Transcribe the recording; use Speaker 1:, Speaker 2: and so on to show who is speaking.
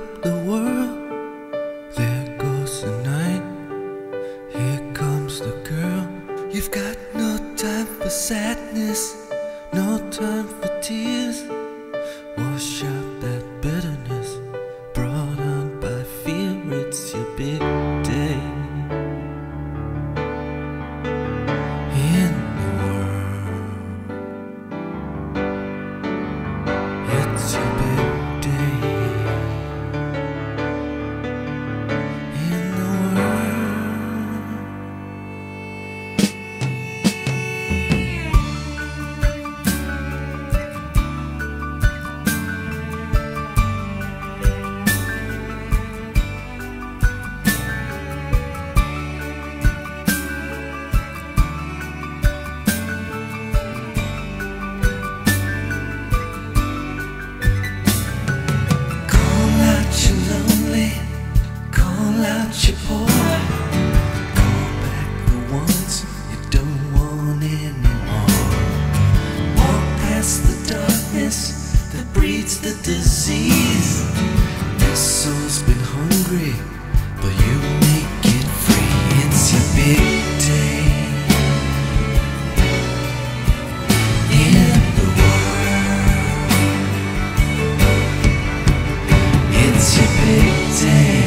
Speaker 1: up the world. There goes the night. Here comes the girl. You've got no time for sadness, no time for tears. Wash out that bitterness brought on by fear. It's your big day in the world. It's your big day in the world. Call out you're lonely, call out you're poor, call back the ones you don't want anymore. Walk past the darkness that breeds the disease. This soul's been hungry, but you make it free. It's your big day in the world. It's your big day